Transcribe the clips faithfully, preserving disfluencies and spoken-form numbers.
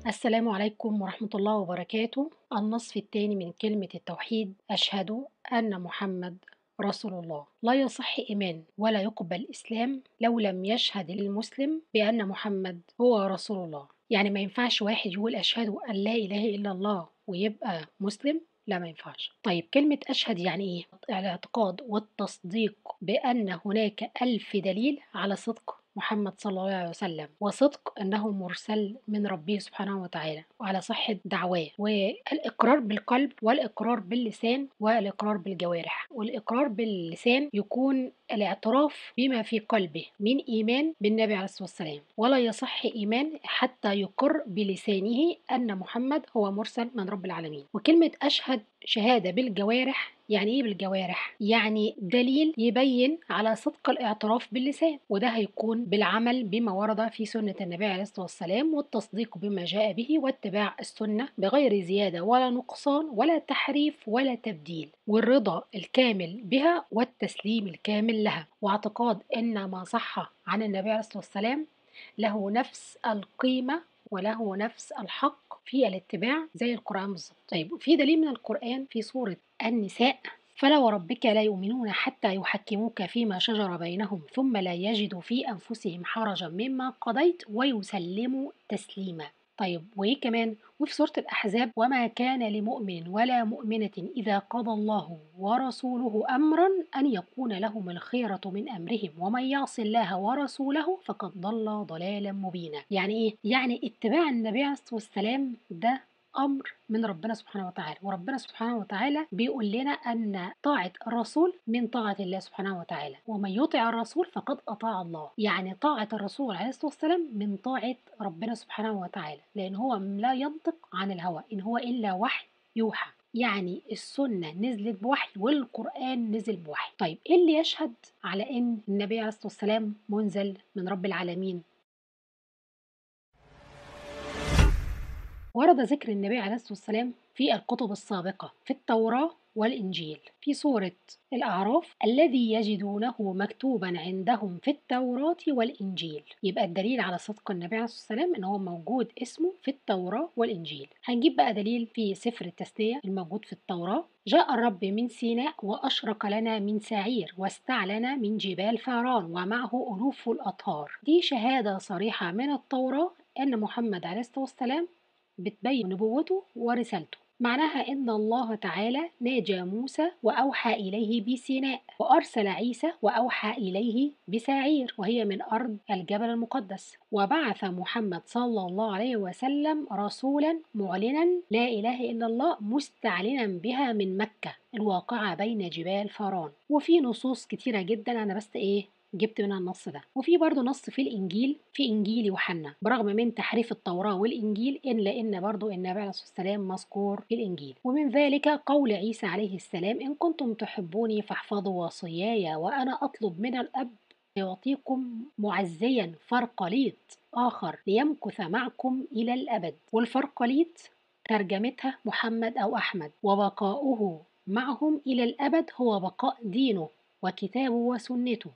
السلام عليكم ورحمة الله وبركاته. النصف الثاني من كلمة التوحيد: أشهد أن محمد رسول الله. لا يصح إيمان ولا يقبل إسلام لو لم يشهد المسلم بأن محمد هو رسول الله. يعني ما ينفعش واحد يقول أشهد أن لا إله إلا الله ويبقى مسلم، لا ما ينفعش. طيب كلمة أشهد يعني إيه؟ الاعتقاد والتصديق بأن هناك ألف دليل على صدق محمد صلى الله عليه وسلم، وصدق أنه مرسل من ربه سبحانه وتعالى، وعلى صحة دعواه، والإقرار بالقلب والإقرار باللسان والإقرار بالجوارح. والإقرار باللسان يكون الاعتراف بما في قلبه من إيمان بالنبي عليه الصلاة والسلام، ولا يصح إيمان حتى يقر بلسانه أن محمد هو مرسل من رب العالمين. وكلمة أشهد شهادة بالجوارح. يعني إيه بالجوارح؟ يعني دليل يبين على صدق الاعتراف باللسان، وده هيكون بالعمل بما ورد في سنة النبي عليه الصلاة والسلام، والتصديق بما جاء به، واتباع السنة بغير زيادة ولا نقصان ولا تحريف ولا تبديل، والرضا الكامل بها والتسليم الكامل لها، واعتقاد أن ما صح عن النبي عليه الصلاة والسلام له نفس القيمة وله نفس الحق في الاتباع زي القرآن بالظبط. طيب في دليل من القرآن في سورة النساء: فلا وربك لا يؤمنون حتى يحكموك فيما شجر بينهم ثم لا يجدوا في أنفسهم حرجا مما قضيت ويسلموا تسليما. طيب وإيه كمان؟ وفي سورة الأحزاب: وما كان لمؤمن ولا مؤمنة إذا قضى الله ورسوله أمرا أن يكون لهم الخيرة من أمرهم ومن يعص الله ورسوله فقد ضل ضلالا مبينا. يعني إيه؟ يعني اتباع النبي عليه الصلاة والسلام ده أمر من ربنا سبحانه وتعالى، وربنا سبحانه وتعالى بيقول لنا أن طاعة الرسول من طاعة الله سبحانه وتعالى، ومن يطع الرسول فقد أطاع الله. يعني طاعة الرسول عليه الصلاة والسلام من طاعة ربنا سبحانه وتعالى، لأن هو لا ينطق عن الهوى إن هو إلا وحي يوحى. يعني السنة نزلت بوحي والقرآن نزل بوحي. طيب إيه اللي يشهد على أن النبي عليه الصلاة والسلام منزل من رب العالمين؟ ورد ذكر النبي عليه الصلاة والسلام في الكتب السابقة في التوراة والإنجيل. في سورة الأعراف: الذي يجدونه مكتوبا عندهم في التوراة والإنجيل. يبقى الدليل على صدق النبي عليه الصلاة والسلام إن هو موجود اسمه في التوراة والإنجيل. هنجيب بقى دليل في سفر التثنية الموجود في التوراة: جاء الرب من سيناء وأشرق لنا من سعير واستعلنا من جبال فاران ومعه ألوف الأطهار. دي شهادة صريحة من التوراة أن محمد عليه الصلاة والسلام بتبين نبوته ورسالته. معناها إن الله تعالى ناجى موسى وأوحى إليه بسيناء، وأرسل عيسى وأوحى إليه بسعير وهي من أرض الجبل المقدس، وبعث محمد صلى الله عليه وسلم رسولا معلنا لا إله إلا الله مستعلنا بها من مكة الواقعة بين جبال فاران. وفي نصوص كتيرة جدا، أنا بس إيه جبت منها النص ده. وفي برضه نص في الإنجيل، في إنجيل يوحنا، برغم من تحريف التوراة والإنجيل إلا إن برضه النبي عليه الصلاة والسلام مذكور في الإنجيل. ومن ذلك قول عيسى عليه السلام: إن كنتم تحبوني فاحفظوا وصاياي وأنا أطلب من الأب يعطيكم معزيا فرقليط آخر ليمكث معكم إلى الأبد. والفرقليط ترجمتها محمد أو أحمد، وبقاؤه معهم إلى الأبد هو بقاء دينه وكتابه وسنته.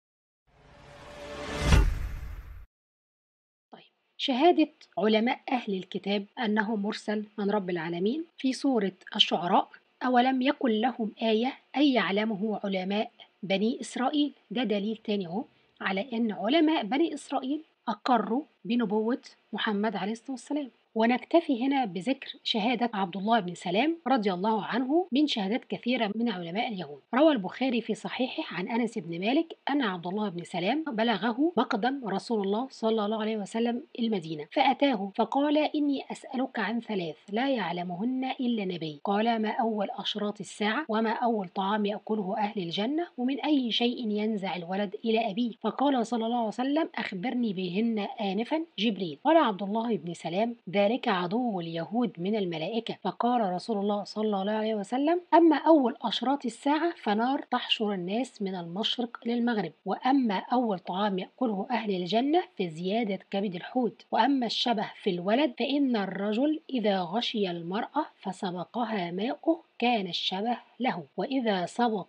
طيب شهادة علماء أهل الكتاب أنه مرسل من رب العالمين في سورة الشعراء: أولم يكن لهم آية أن يعلمه علماء بني إسرائيل. ده دليل تاني أهو على أن علماء بني إسرائيل أقروا بنبوة محمد عليه الصلاة والسلام. ونكتفي هنا بذكر شهادة عبد الله بن سلام رضي الله عنه من شهادات كثيرة من علماء اليهود. روى البخاري في صحيحه عن أنس بن مالك أن عبد الله بن سلام بلغه مقدم رسول الله صلى الله عليه وسلم المدينة، فأتاه فقال: إني أسألك عن ثلاث لا يعلمهن إلا نبي. قال: ما أول أشراط الساعة؟ وما أول طعام يأكله أهل الجنة؟ ومن أي شيء ينزع الولد إلى أبيه؟ فقال صلى الله عليه وسلم: أخبرني بهن آنفا جبريل. قال عبد الله بن سلام: ذلك عدو اليهود من الملائكة. فقال رسول الله صلى الله عليه وسلم: أما أول أشراط الساعة فنار تحشر الناس من المشرق للمغرب، وأما أول طعام يأكله أهل الجنة فزيادة كبد الحوت، وأما الشبه في الولد فإن الرجل إذا غشي المرأة فسبقها ماؤه كان الشبه له، وإذا سبق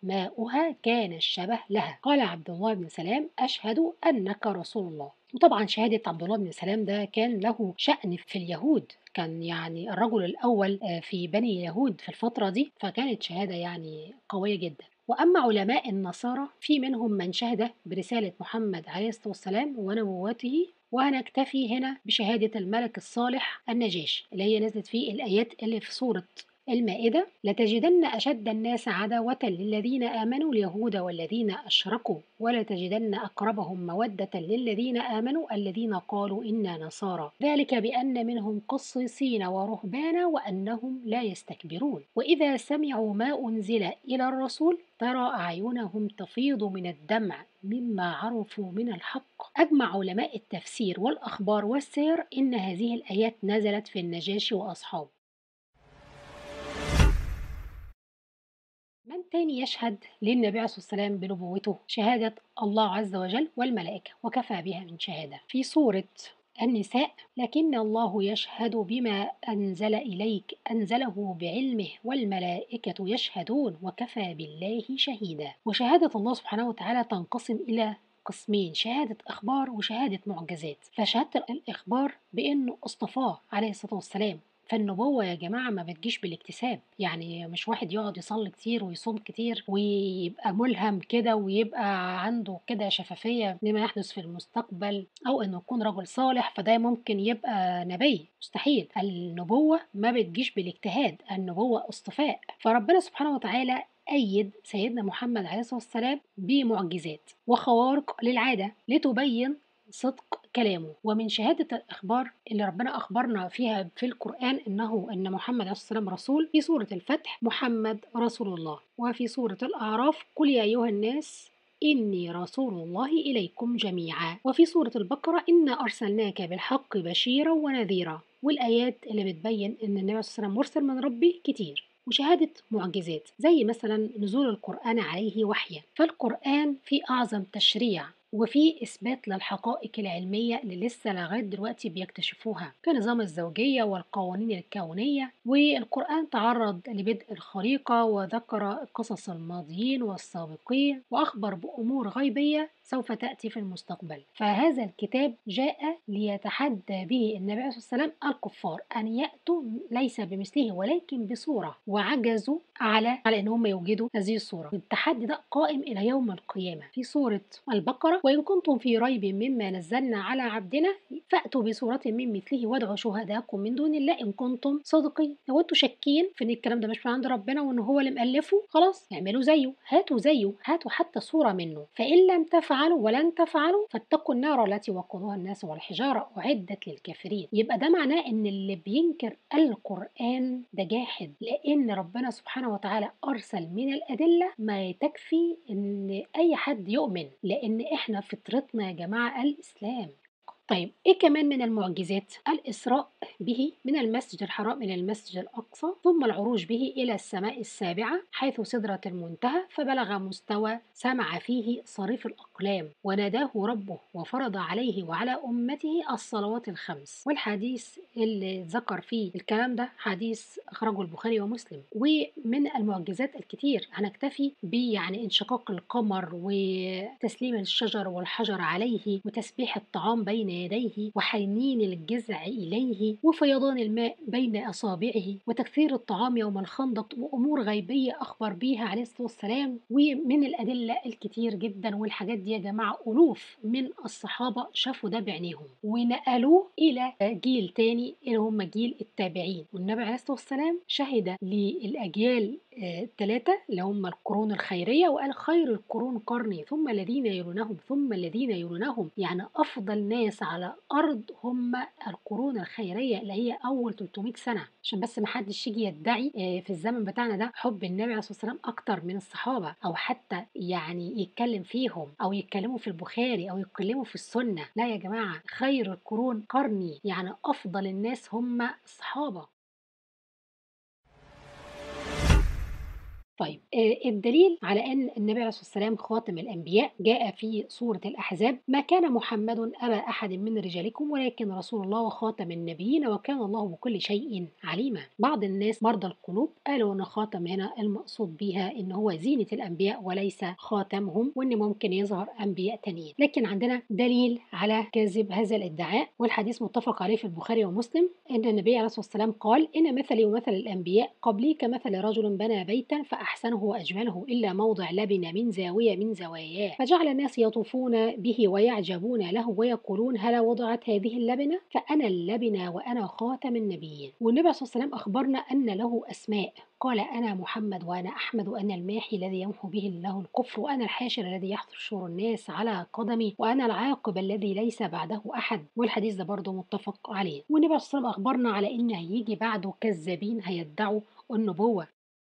ماؤها كان الشبه لها. قال عبد الله بن سلام: أشهد أنك رسول الله. وطبعا شهادة عبد الله بن سلام ده كان له شأن في اليهود، كان يعني الرجل الأول آه، في بني يهود في الفترة دي، فكانت شهادة يعني قوية جدا. وأما علماء النصارى في منهم من شهد برسالة محمد عليه الصلاة والسلام ونبوته، وهنكتفي هنا بشهادة الملك الصالح النجاشي اللي هي نزلت في الآيات اللي في سورة المائدة: لتجدن أشد الناس عداوة للذين آمنوا اليهود والذين أشركوا ولتجدن أقربهم مودة للذين آمنوا الذين قالوا إنا نصارى ذلك بأن منهم قسيسين ورهبانا وأنهم لا يستكبرون وإذا سمعوا ما أنزل إلى الرسول ترى أعينهم تفيض من الدمع مما عرفوا من الحق. أجمع علماء التفسير والأخبار والسير إن هذه الآيات نزلت في النجاشي وأصحابه. من تاني يشهد للنبي عليه الصلاة والسلام بنبوته؟ شهادة الله عز وجل والملائكة، وكفى بها من شهادة. في سورة النساء: لكن الله يشهد بما أنزل إليك أنزله بعلمه والملائكة يشهدون وكفى بالله شهيدا. وشهادة الله سبحانه وتعالى تنقسم إلى قسمين: شهادة إخبار وشهادة معجزات. فشهادة الإخبار بأنه اصطفاه عليه الصلاة والسلام، فالنبوة يا جماعة ما بتجيش بالاكتساب، يعني مش واحد يقعد يصلي كتير ويصوم كتير ويبقى ملهم كده ويبقى عنده كده شفافية لما يحدث في المستقبل، أو إنه يكون رجل صالح فده ممكن يبقى نبي. مستحيل. النبوة ما بتجيش بالاجتهاد، النبوة اصطفاء. فربنا سبحانه وتعالى أيد سيدنا محمد عليه الصلاة والسلام بمعجزات وخوارق للعادة لتبين صدق كلامه. ومن شهادة الإخبار اللي ربنا أخبرنا فيها في القرآن إنه إن محمد عليه الصلاة والسلام رسول: في سورة الفتح محمد رسول الله، وفي سورة الأعراف قل يا أيها الناس إني رسول الله إليكم جميعا، وفي سورة البقرة إنا أرسلناك بالحق بشيرا ونذيرا. والآيات اللي بتبين إن النبي صلى الله عليه وسلم مرسل من ربي كتير. وشهادة معجزات زي مثلا نزول القرآن عليه وحيا، فالقرآن في أعظم تشريع وفي إثبات للحقائق العلمية اللي لسه لغاية دلوقتي بيكتشفوها كنظام الزوجية والقوانين الكونية. والقرآن تعرض لبدء الخليقة وذكر قصص الماضيين والسابقين وأخبر بأمور غيبية سوف تأتي في المستقبل. فهذا الكتاب جاء ليتحدى به النبي عليه الصلاة والسلام الكفار أن يأتوا ليس بمثله ولكن بصورة، وعجزوا على على أن هم يوجدوا هذه الصورة. التحدي ده قائم إلى يوم القيامة. في سورة البقرة: وإن كنتم في ريب مما نزلنا على عبدنا فأتوا بصورة من مثله وادعوا شهداءكم من دون الله إن كنتم صادقين. لو انتوا شاكين في ان الكلام ده مش من عند ربنا وان هو اللي مألفه، خلاص اعملوا زيه، هاتوا زيه، هاتوا حتى صورة منه. فإن لم تفعلوا ولن تفعلوا فاتقوا النار التي وقودها الناس والحجارة أعدت للكافرين. يبقى ده معناه ان اللي بينكر القرآن ده جاحد، لأن ربنا سبحانه وتعالى أرسل من الأدلة ما تكفي ان أي حد يؤمن، لأن احنا فطرتنا يا جماعة الإسلام. طيب إيه كمان من المعجزات؟ الإسراء به من المسجد الحرام إلى المسجد الأقصى، ثم العروج به إلى السماء السابعة حيث سدرة المنتهى فبلغ مستوى سمع فيه صريف الأقلام وناداه ربه وفرض عليه وعلى أمته الصلوات الخمس. والحديث اللي ذكر فيه الكلام ده حديث أخرجه البخاري ومسلم. ومن المعجزات الكتير هنكتفي بيعني انشقاق القمر وتسليم الشجر والحجر عليه وتسبيح الطعام بين يديه وحنين الجزع إليه وفيضان الماء بين أصابعه وتكثير الطعام يوم الخندق وأمور غيبية أخبر بيها عليه الصلاة والسلام. ومن الأدلة الكتير جدا، والحاجات دي يا جماعة ألوف من الصحابة شافوا ده بعينيهم ونقلوه إلى جيل تاني اللي هم جيل التابعين. والنبي عليه الصلاة والسلام شهد للأجيال الثلاثة اللي هم القرون الخيرية وقال خير القرون قرني ثم الذين يلونهم ثم الذين يلونهم، يعني أفضل ناس على أرض هم القرون الخيرية اللي هي أول ثلاثمائة سنة، عشان بس محدش يجي يدعي في الزمن بتاعنا ده حب النبي عليه الصلاة والسلام أكتر من الصحابة، أو حتى يعني يتكلم فيهم أو يتكلموا في البخاري أو يتكلموا في السنة. لا يا جماعة، خير القرون قرني، يعني أفضل الناس هم الصحابة. طيب آه، الدليل على أن النبي عليه الصلاة والسلام خاتم الأنبياء جاء في سورة الأحزاب: ما كان محمد أبا أحد من رجالكم ولكن رسول الله وخاتم النبيين وكان الله بكل شيء عليما. بعض الناس مرضى القلوب قالوا أن خاتم هنا المقصود بها أن هو زينة الأنبياء وليس خاتمهم، وأن ممكن يظهر أنبياء تانيين، لكن عندنا دليل على كذب هذا الادعاء، والحديث متفق عليه في البخاري ومسلم أن النبي عليه الصلاة والسلام قال: إن مثلي ومثل الأنبياء قبلي كمثل رجل بنى بيتا فأحسنه وأجمله إلا موضع لبن من زاوية من زواياه، فجعل الناس يطوفون به ويعجبون له ويقولون: هل وضعت هذه اللبنة؟ فأنا اللبنة وأنا خاتم النبيين. والنبي عليه الصلاة والسلام أخبرنا أن له أسماء، قال: أنا محمد وأنا أحمد وأنا الماحي الذي يمحو به الله الكفر وأنا الحاشر الذي يحشر الناس على قدمي وأنا العاقب الذي ليس بعده أحد. والحديث ده برضه متفق عليه. والنبي عليه الصلاة والسلام أخبرنا على إن هيجي بعده كذابين هيدعوا النبوة.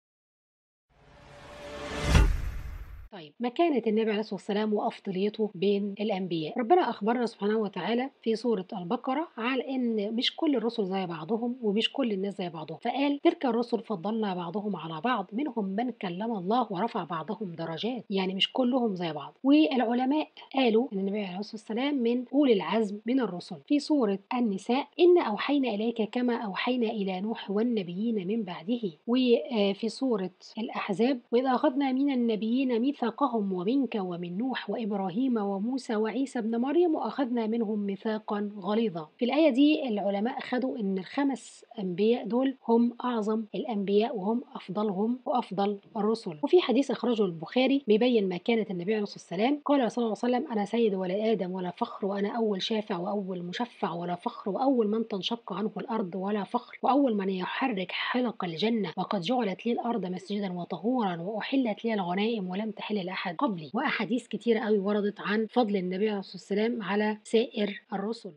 طيب مكانة النبي عليه الصلاة والسلام وأفضليته بين الأنبياء، ربنا أخبرنا سبحانه وتعالى في سورة البقرة على إن مش كل الرسل زي بعضهم ومش كل الناس زي بعضهم، فقال: تلك الرسل فضلنا بعضهم على بعض منهم من كلم الله ورفع بعضهم درجات، يعني مش كلهم زي بعض. والعلماء قالوا إن النبي عليه الصلاة والسلام من أولي العزم من الرسل. في سورة النساء: إن أوحينا إليك كما أوحينا إلى نوح والنبيين من بعده. وفي سورة الأحزاب: وإذا أخذنا من النبيين ميثاقهم ومنك ومن نوح وإبراهيم وموسى وعيسى ابن مريم وأخذنا منهم ميثاقا غليظا. في الآية دي العلماء أخذوا أن الخمس أنبياء دول هم أعظم الأنبياء وهم أفضلهم وأفضل الرسل. وفي حديث أخرجه البخاري بيبين مكانة النبي عليه الصلاة والسلام، قال صلى الله عليه وسلم: أنا سيد ولد آدم ولا فخر، وأنا أول شافع وأول مشفع ولا فخر، وأول من تنشق عنه الأرض ولا فخر، وأول من يحرك حلق الجنة، وقد جعلت لي الأرض مسجدا وطهورا وأحلت لي الغنائم ولم تحل لأحد قبلي. وأحاديث كتيرة قوي وردت عن فضل النبي عليه الصلاة والسلام على سائر الرسل.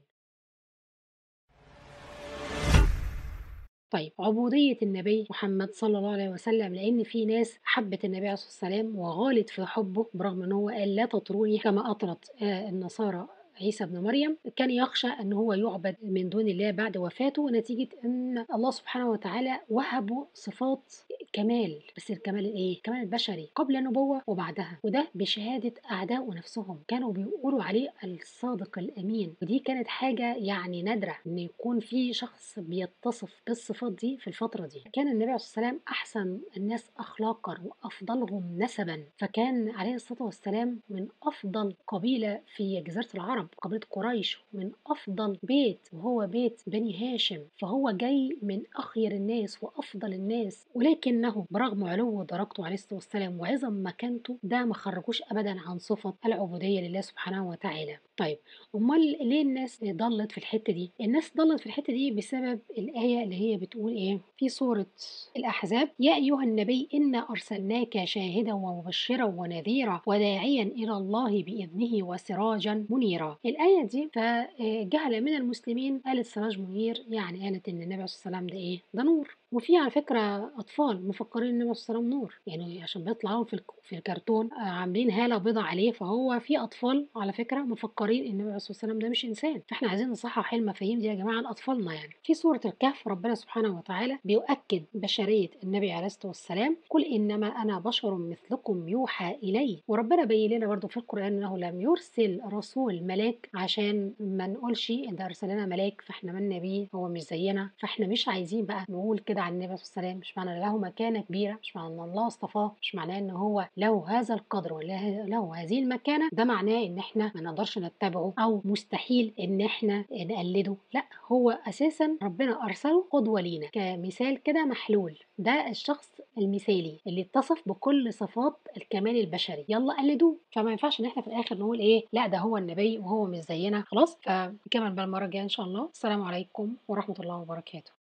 طيب عبودية النبي محمد صلى الله عليه وسلم، لأن في ناس حبت النبي عليه الصلاة والسلام وغالت في حبه برغم أنه قال: لا تطروني كما أطرت آه النصارى عيسى ابن مريم. كان يخشى أن هو يعبد من دون الله بعد وفاته نتيجة أن الله سبحانه وتعالى وهبه صفات كمال، بس الكمال الايه؟ الكمال البشري قبل النبوة وبعدها، وده بشهادة أعداء نفسهم كانوا بيقولوا عليه الصادق الأمين. ودي كانت حاجة يعني نادرة أن يكون في شخص بيتصف بالصفات دي في الفترة دي. كان النبي عليه الصلاة والسلام أحسن الناس أخلاقا وأفضلهم نسبا، فكان عليه الصلاة والسلام من أفضل قبيلة في جزيرة العرب، قبيلة قريش، من أفضل بيت وهو بيت بني هاشم، فهو جاي من أخير الناس وأفضل الناس. ولكنه برغم علو درجته عليه الصلاة والسلام وعظم مكانته ده ما خرجوش أبدا عن صفة العبودية لله سبحانه وتعالى. طيب أمال ليه الناس ضلت في الحتة دي؟ الناس ضلت في الحتة دي بسبب الآية اللي هي بتقول إيه في سورة الأحزاب: يا أيها النبي إنا أرسلناك شاهدا ومبشرا ونذيرا وداعيا إلى الله بإذنه وسراجا منيرا. الآية دي فجهل من المسلمين قالت سراج منير، يعني قالت إن النبي عليه الصلاة والسلام ده إيه؟ ده نور. وفي على فكرة أطفال مفكرين إن النبي عليه الصلاة والسلام نور، يعني عشان بيطلع لهم في الك- في الكرتون آه، عاملين هالة بيضة عليه، فهو في أطفال على فكرة مفكرين إن النبي عليه الصلاة والسلام ده مش إنسان. فإحنا عايزين نصحح المفاهيم دي يا جماعة لأطفالنا. يعني في سورة الكهف ربنا سبحانه وتعالى بيؤكد بشرية النبي عليه الصلاة والسلام: قل إنما أنا بشر مثلكم يوحى إلي. وربنا بين لنا برضه في القرآن إنه لم يرسل رسول ملاك عشان ما نقولش إن ده أرسل لنا ملاك فإحنا من نبي هو مش زينا. فإحنا مش عايزين بقى نقول كده عن النبي عليه الصلاة والسلام، مش معنى له مكانة كبيرة، مش معنى إن الله اصطفاه، مش معناه إن هو له هذا القدر ولا له هذه المكانة ده معناه إن إحنا ما نقدرش نتبعه أو مستحيل إن إحنا نقلده. لا، هو أساسا ربنا أرسله قدوة لينا كمثال كده محلول. ده الشخص المثالي اللي اتصف بكل صفات الكمال البشري، يلا قلدوه. فما ينفعش ان احنا في الاخر نقول ايه لا ده هو النبي وهو مش زينا. خلاص، فنكمل بقى المره الجايه ان شاء الله. السلام عليكم ورحمه الله وبركاته.